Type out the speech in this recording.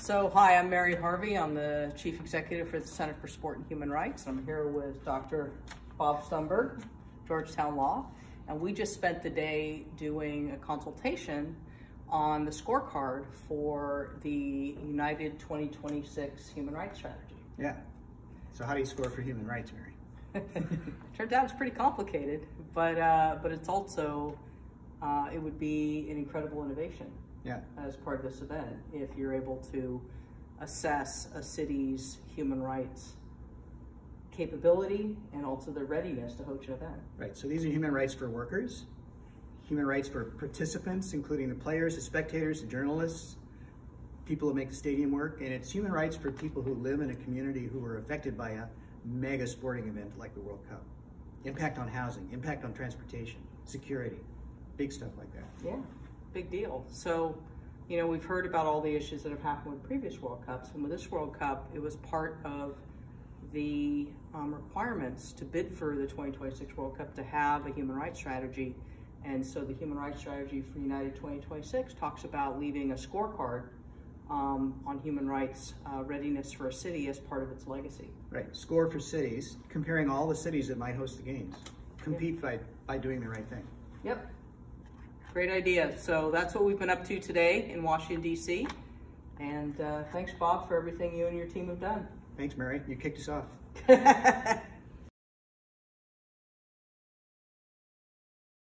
So, hi, I'm Mary Harvey. I'm the Chief Executive for the Center for Sport and Human Rights. I'm here with Dr. Bob Stumberg, Georgetown Law, and we just spent the day doing a consultation on the scorecard for the United 2026 Human Rights Strategy. Yeah. So how do you score for human rights, Mary? Turns out it's pretty complicated, but it's also, it would be an incredible innovation. Yeah. As part of this event, if you're able to assess a city's human rights capability and also their readiness to host an event. Right, so these are human rights for workers, human rights for participants, including the players, the spectators, the journalists, people who make the stadium work, and it's human rights for people who live in a community who are affected by a mega sporting event like the World Cup. Impact on housing, impact on transportation, security, big stuff like that. Yeah. Big deal. So, you know, we've heard about all the issues that have happened with previous World Cups, and with this World Cup, it was part of the requirements to bid for the 2026 World Cup to have a human rights strategy. And so the human rights strategy for United 2026 talks about leaving a scorecard on human rights readiness for a city as part of its legacy. Right, score for cities, comparing all the cities that might host the games. Compete by doing the right thing. Yep. Great idea. So that's what we've been up to today in Washington, D.C. And thanks, Bob, for everything you and your team have done. Thanks, Mary. You kicked us off.